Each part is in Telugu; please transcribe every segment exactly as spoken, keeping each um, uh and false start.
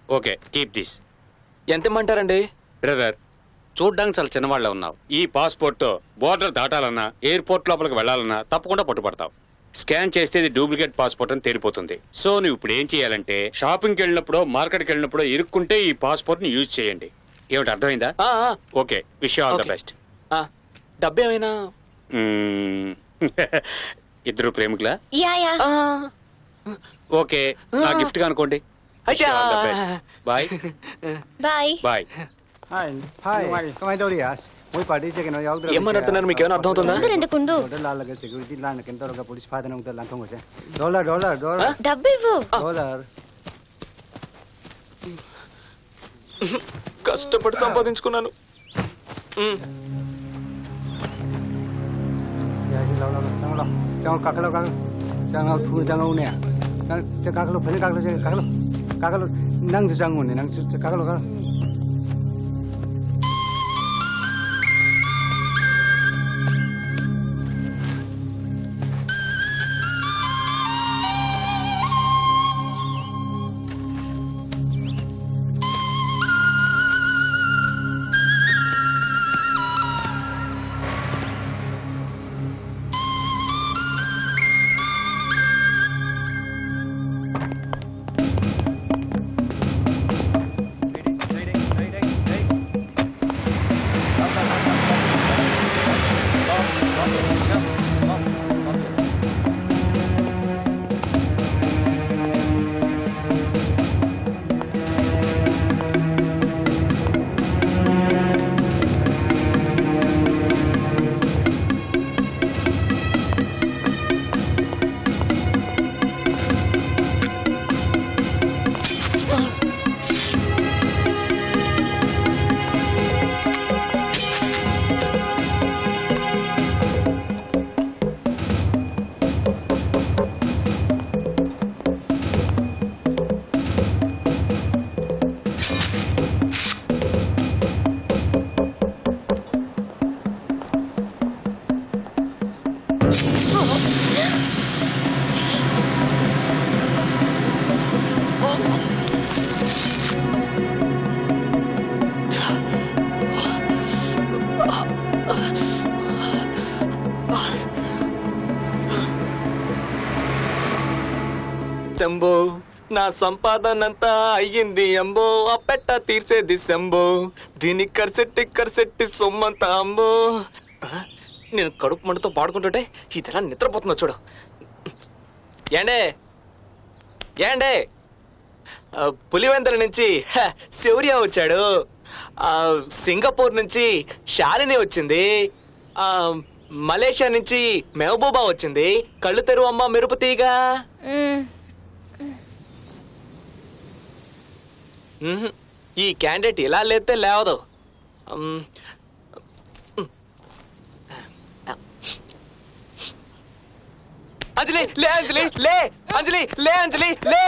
Okay keep this. ఎంత ఇమ్మంటారండి? బ్రదర్, చూడ్డానికి చాలా చిన్నవాళ్ళ ఉన్నావు. ఈ పాస్పోర్ట్ తో బోర్డర్ దాటాలన్నా ఎయిర్పోర్ట్ లోపలికి వెళ్ళాలన్నా తప్పకుండా పట్టుబడతావు. స్కాన్ చేస్తే ఇది డూప్లికేట్ పాస్పోర్ట్ అని తేలిపోతుంది. సో నువ్వు ఇప్పుడు ఏం చేయాలంటే షాపింగ్కి వెళ్ళినప్పుడు మార్కెట్కి వెళ్ళినప్పుడు ఇరుక్కుంటే ఈ పాస్పోర్ట్ ని యూజ్ చేయండి. ఏమిటి అర్థమైందా? Okay, wish you all the best. డబ్బు ఏమైనా? ఇద్దరు ప్రేమికులా? ఓకే, నా గిఫ్ట్ గా అనుకోండి. Bye bye bye. ఏమన్నట్టున్నారు? మీకు ఏమైనా అర్థం అవుతుందా? కష్టపడి సంపాదించుకున్నాను. శంభో, నా సంపాదనంతా అయ్యింది అంబో, ఆ పెట్ట తీర్చేది శంభో, దీని కర్సెట్టి కర్సెట్టి సొమ్మంతా అంబో. నేను కడుపు మంటతో పాడుకుంటుంటే ఇదెలా నిద్రపోతుందో చూడు. ఏండే ఏండే పులివెందుల నుంచి శౌర్య వచ్చాడు, సింగపూర్ నుంచి శాలిని వచ్చింది, మలేషియా నుంచి మెహబూబా వచ్చింది. కళ్ళు తెరువు అమ్మ మెరుపు తీగ. ఈ క్యాండిడేట్ ఇలా లేతే లేవదు. అంజలి లే, అంజలి లే, అంజలి లే, అంజలి లే.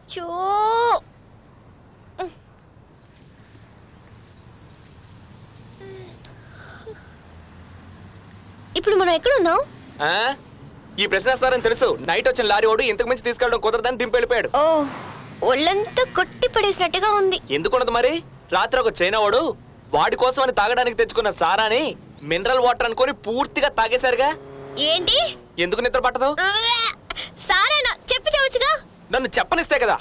ఇప్పుడు మనం ఎక్కడున్నాం? ఈ ప్రశ్న వేస్తారని తెలుసు. నైట్ వచ్చిన లారీ వాడు ఇంతకు మించి తీసుకెళ్ళడం కుదరదని దింపి వెళ్ళిపోయాడు. ఓ, ఒళ్ళంతా కొట్టి పడేసినట్టుగా ఉంది. ఎందుకున్నది మరి? రాత్రి ఒక చైనా వాడు వాడి కోసం అని తాగడానికి తెచ్చుకున్న సారాని మినరల్ వాటర్ అనుకొని పూర్తిగా తాగేశారుగా. ఏంటి? ఎందుకు నిద్ర పట్టదు? సారేనా చెప్పి చావచ్చుగా. నన్ను చెప్పనిస్తే కదా.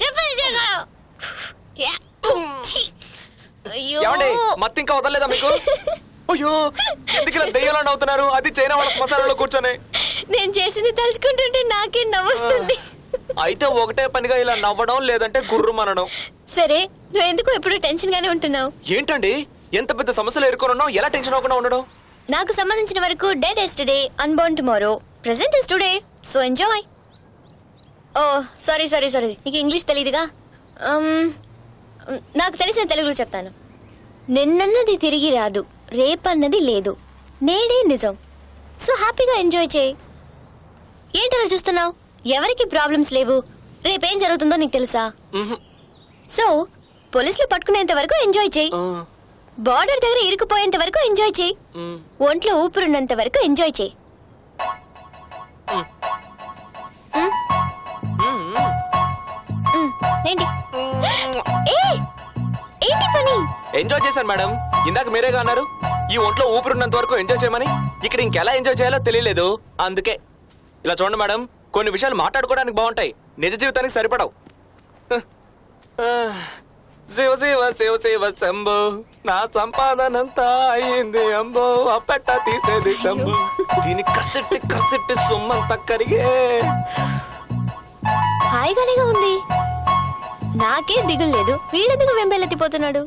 మత్తి ఇంకా వదలలేదా మీకు? అయ్యో, ఎందుకు ఇలా దెయ్యాలని అవుతున్నారు? అది చైనా వాళ్ళ శ్మశానంలో కూర్చొని నేను చేసింది తలుచుకుంటుంటే నాకే నవ్వొస్తుంది. అయితే ఒకటే పనిగా ఇలా నవ్వడం, లేదంటే గుర్రుమనడం. సరే, నువ్వు ఎందుకు ఎప్పుడు టెన్షన్ గానే ఉంటున్నావు? ఏంటండి ఎంత పెద్ద సమస్యలు ఎదుర్కొన్నావు, ఎలా టెన్షన్ అవ్వకుండా ఉండడం? నాకు సంబంధించిన వరకు dead yesterday, unborn tomorrow, present is today, so enjoy. Oh sorry sorry sorry నీకు ఇంగ్లీష్ తెలియదుగా. నాకు తెలిసిన తెలుగులో చెప్తాను. నిన్నన్నది తిరిగి రాదు, రేపన్నది లేదు, నేడే నిజం. సో హ్యాపీగా ఎంజాయ్ చేయి. ఏంటలా చూస్తున్నావు? ఎవరికి ప్రాబ్లమ్స్ లేవు. రేపేం జరుగుతుందో నీకు తెలుసా? సో పోలీసులు పట్టుకునేంత వరకు ఎంజాయ్ చేయి, బార్డర్ దగ్గర ఇరుకుపోయేంత వరకు ఎంజాయ్ చేయి, ఒంట్లో ఊపిరున్నంత వరకు ఎంజాయ్ చేయి. ఏంటి? ఏ ఎంజాయ్ చేశాను మేడం. ఇందాక మీరేగా అన్నారు ఈ ఒంట్లో ఊపిరిన్నంత వరకు ఎంజాయ్ చేయమని. ఇక్కడ ఇంకెలా ఎంజాయ్ చేయాలో తెలియలేదు, అందుకే. ఇలా చూడండి మేడం, కొన్ని విషయాలు మాట్లాడుకోవడానికి బాగుంటాయి, నిజ జీవితానికి సరిపడవు. శివ శివ శివ శివ శంభో, నా సంపాదనంతా అయింది అంబో, అప్పెట్ట తీసేది శంభో, దీని కసిట్టి కసిట్టి సుమ్మంతా కరిగే. హాయిగానేగా ఉంది, నాకే దిగులు లేదు. వీడెందుకు వెంబెలెత్తిపోతున్నాడు?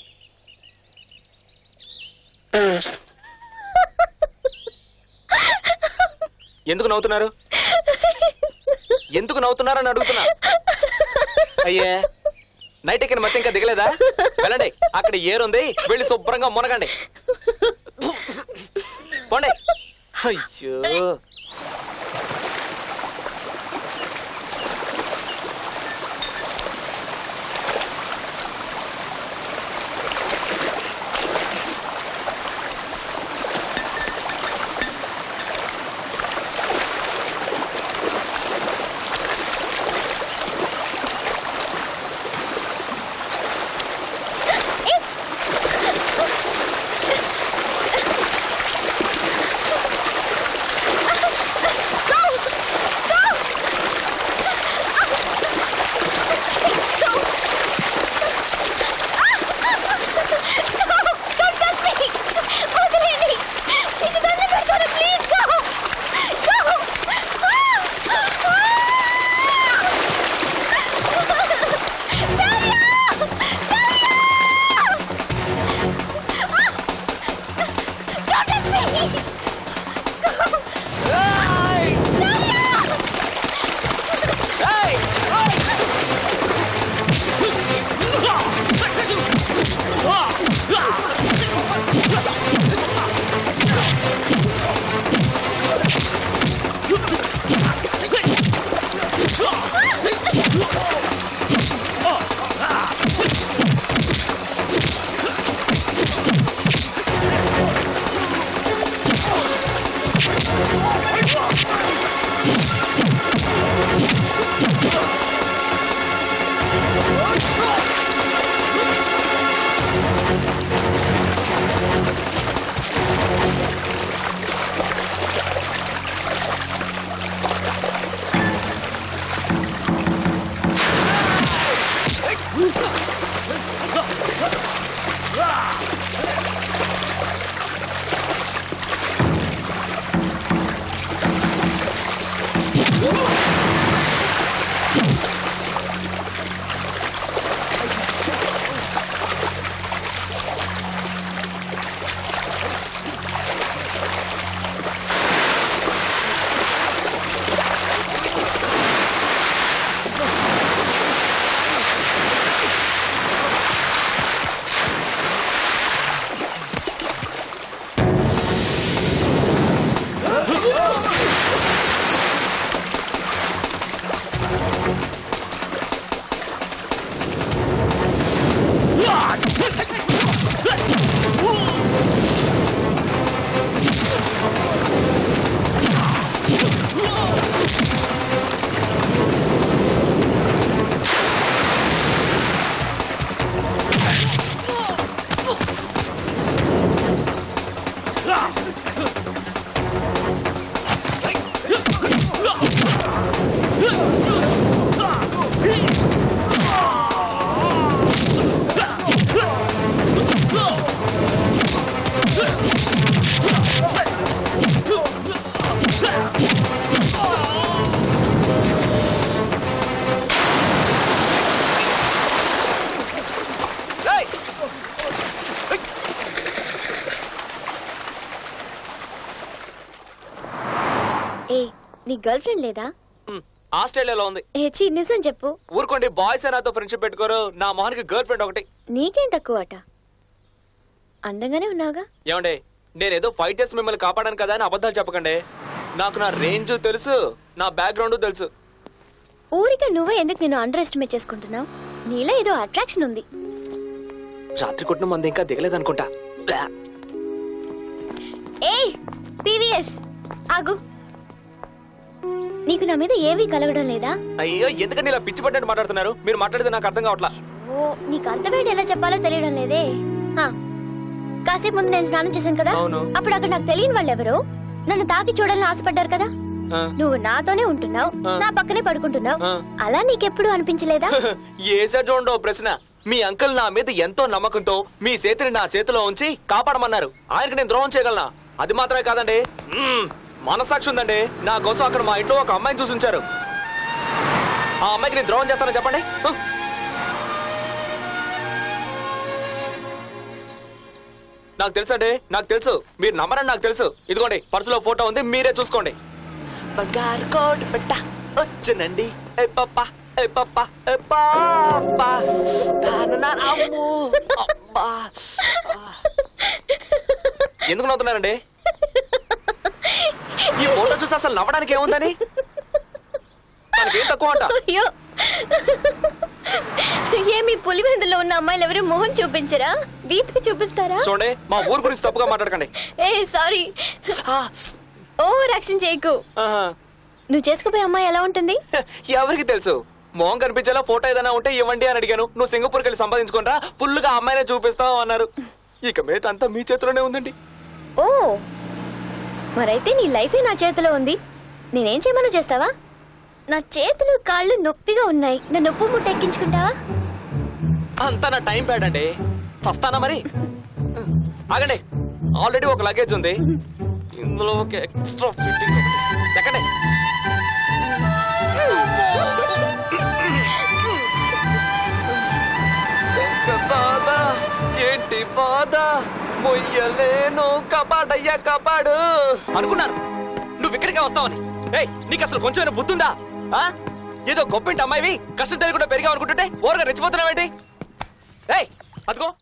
ఎందుకు నవ్వుతున్నారు? ఎందుకు నవ్వుతున్నారని అడుగుతున్నా. అయ్యే, నైట్ ఎక్కిన మధ్య ఇంకా దిగలేదా? వెళ్ళండి, అక్కడ ఏరుంది, వెళ్ళి శుభ్రంగా మునగండి. పోండి. అయ్యో, నీ గర్ల్ ఫ్రెండ్ లేదా? ఆస్ట్రేలియాలో ఉంది. ఏచి నిజం చెప్పు. ఊరుకోండి, బాయ్స్ నాతో ఫ్రెండ్షిప్ పెట్టుకోరు, నా మొహానికి గర్ల్ ఫ్రెండ్ ఒకటి. నీకేం తక్కువ అట, అందంగానే ఉన్నావుగా. ఏమండి, నేనేదో ఫైవ్ డేస్ మిమ్మల్ని కాపాడాను కదా అని అబద్ధాలు చెప్పకండి. నాకు నా రేంజ్ తెలుసు, నా బ్యాక్గ్రౌండ్ తెలుసు. ఊరిక నువ్వే ఎందుకు నేను అండర్ ఎస్టిమేట్ చేసుకుంటున్నావు? నీలో ఏదో అట్రాక్షన్ ఉంది. రాత్రి కొట్టిన మంది ఇంకా దిగలేదనుకుంటా. ఏయ్ పీవీఎస్ ఆగు, నీకు నా మీద ఏవీ కలగడం లేదా? అయ్యో, ఎందుకంటే ఇలా పిచ్చి పడ్డట్టు మాట్లాడుతున్నారు? మీరు మాట్లాడితే నాకు అర్థం కావట్లా. ఓ ఓహో నీకు అర్థమయ్యేది ఎలా చెప్పాలో తెలియడం లేదే. ఆ, కాసేపు ముందు నేను స్నానం చేశాను కదా, అప్పుడు అక్కడ నాకు తెలియని వాళ్ళు ఎవరు నన్ను తాకి చూడాలని ఆశపడ్డారు కదా. నువ్వు నాతోనే ఉంటున్నావు, నా పక్కనే పడుకుంటున్నావు, అలా నీకెప్పుడు అనిపించలేదా? ఏసారి చూడండి ప్రశ్న. మీ అంకుల్ నా మీద ఎంతో నమ్మకంతో మీ చేతిని నా చేతిలో ఉంచి కాపాడమన్నారు. ఆయనకి నేను ద్రోహం చేయగలనా? అది మాత్రమే కాదండి, మనసాక్షి ఉందండి. నా కోసం అక్కడ మా ఇంట్లో ఒక అమ్మాయిని చూసి ఉంచారు. ఆ అమ్మాయికి నేను ద్రోహం చేస్తానని చెప్పండి. నాకు తెలుసండి, నాకు తెలుసు. మీరు నమ్మరని నాకు తెలుసు. ఇదిగోండి పర్సులో ఫోటో ఉంది, మీరే చూసుకోండి. బంగారు కోట్ పెట్ట వచ్చనండి ఏ పప్ప ఏ పప్ప ఏ పాప అమ్ము అబ్బా. ఎందుకు నవ్వుతున్నారండి? ఈ ఫోటో చూసి అసలు నవ్వడానికి ఏముందని? ఏం తక్కువ అంట? అయ్యో, ఏమి పులివెందులో ఉన్న అమ్మాయిలు ఎవరు మొహం చూపించరా? వీపీ చూపిస్తారా? చూడండి, మా ఊరు గురించి తప్పుగా మాట్లాడకండి. ఏ సారీ, ఓవర్ యాక్షన్ చేయకు. నువ్వు చేసుకుపోయే అమ్మాయి ఎలా ఉంటుంది? ఎవరికి తెలుసు? మొహం కనిపించేలా ఫోటో ఏదైనా ఉంటే ఇవ్వండి అని అడిగాను. నువ్వు సింగపూర్కి వెళ్ళి సంపాదించుకుంటా ఫుల్ గా అమ్మాయినే చూపిస్తావు అన్నారు. ఇక మీద అంతా మీ చేతిలోనే ఉందండి. ఓ, మరైతే నీ లైఫే నా చేతిలో ఉంది. నేనేం చేయమన్నా చేస్తావా? నా చేతులు కాళ్ళు నొప్పిగా ఉన్నాయి, నా నొప్పు ముట్ట ఎక్కించుకుంటావా? అంతా నా టైం ప్యాడ్ అండి. చస్తానా మరి? ఆగండి, ఆల్రెడీ ఒక లగేజ్ ఉంది, ఇందులో ఒక ఎక్స్ట్రా ఫిట్టింగ్. ఎక్కండి. ఏంటి బాధ మొయ్యలేను, కబాడయ్యా కబాడు అనుకున్నాను నువ్వు ఇక్కడికే వస్తావని. ఏయ్, నీకు అసలు కొంచెం బుద్ధుందా? ఏదో గొప్పింటి అమ్మాయివి కష్టం తెలియకుండా పెరిగావు అనుకుంటుంటే ఓరగా రెచ్చిపోతున్నావేంటి? ఏయ్, అదిగో